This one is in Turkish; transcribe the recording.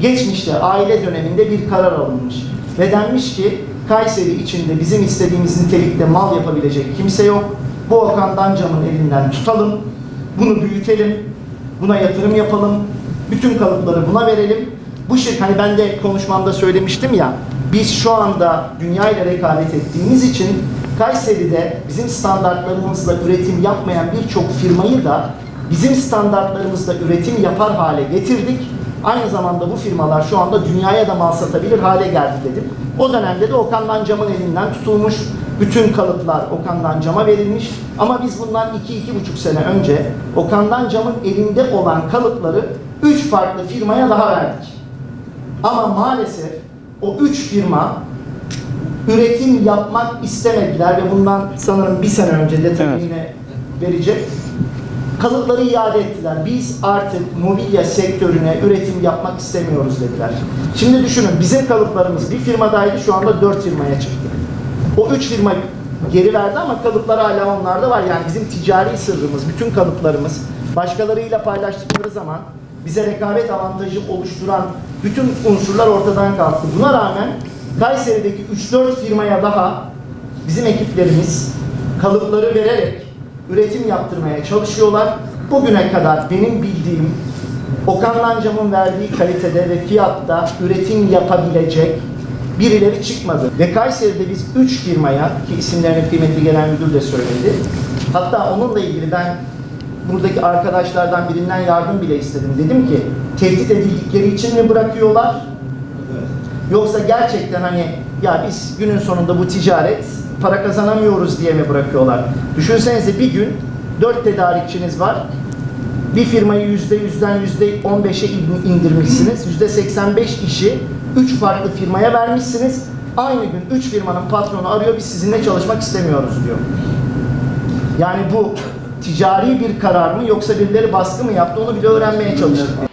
geçmişte aile döneminde bir karar alınmış. Ve denmiş ki Kayseri içinde bizim istediğimiz nitelikte mal yapabilecek kimse yok. Bu Okan Dancam'ın elinden tutalım, bunu büyütelim, buna yatırım yapalım, bütün kalıpları buna verelim. Bu hani ben de konuşmamda söylemiştim ya, biz şu anda dünya ile rekabet ettiğimiz için Kayseri'de bizim standartlarımızla üretim yapmayan birçok firmayı da bizim standartlarımızla üretim yapar hale getirdik. Aynı zamanda bu firmalar şu anda dünyaya da mal satabilir hale geldi dedim. O dönemde de Okan Dancam'ın elinden tutulmuş. Bütün kalıplar Okan Dancam'a verilmiş. Ama biz bundan 2-2,5 sene önce Okan Dancam'ın elinde olan kalıpları 3 farklı firmaya daha verdik. Ama maalesef o 3 firma üretim yapmak istemediler ve bundan sanırım bir sene önce detayını yine verecek. Kalıpları iade ettiler. Biz artık mobilya sektörüne üretim yapmak istemiyoruz dediler. Şimdi düşünün, bizim kalıplarımız bir firmadaydı, şu anda 4 firmaya çıktı. O 3 firma geri verdi ama kalıplar hala onlarda var. Yani bizim ticari sırrımız, bütün kalıplarımız başkalarıyla paylaştıkları zaman bize rekabet avantajı oluşturan bütün unsurlar ortadan kalktı. Buna rağmen Kayseri'deki 3-4 firmaya daha bizim ekiplerimiz kalıpları vererek üretim yaptırmaya çalışıyorlar. Bugüne kadar benim bildiğim Okan Dancam'ın verdiği kalitede ve fiyatta üretim yapabilecek birileri çıkmadı. Ve Kayseri'de biz 3 firmaya, ki isimlerini kıymetli genel müdür de söyledi. Hatta onunla ilgili ben buradaki arkadaşlardan birinden yardım bile istedim. Dedim ki tehdit edildikleri için mi bırakıyorlar? Yoksa gerçekten hani ya biz günün sonunda bu ticaret para kazanamıyoruz diye mi bırakıyorlar? Düşünsenize, bir gün 4 tedarikçiniz var. Bir firmayı %100'den %15'e indirmişsiniz. %85 işi 3 farklı firmaya vermişsiniz. Aynı gün 3 firmanın patronu arıyor, biz sizinle çalışmak istemiyoruz diyor. Yani bu ticari bir karar mı yoksa birileri baskı mı yaptı, onu bile öğrenmeye çalıştık.